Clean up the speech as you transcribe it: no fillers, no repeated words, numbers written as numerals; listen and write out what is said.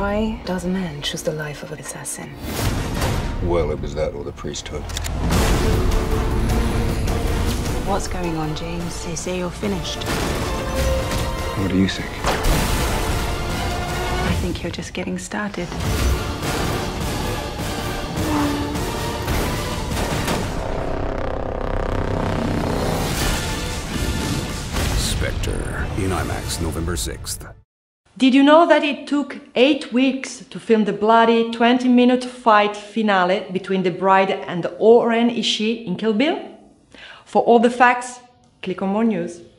Why does a man choose the life of an assassin? Well, it was that or the priesthood. What's going on, James? They say you're finished. What do you think? I think you're just getting started. Spectre in IMAX, November 6th. Did you know that it took 8 weeks to film the bloody 20-minute fight finale between the bride and Oren Ishii in Kill Bill? For all the facts, click on more news.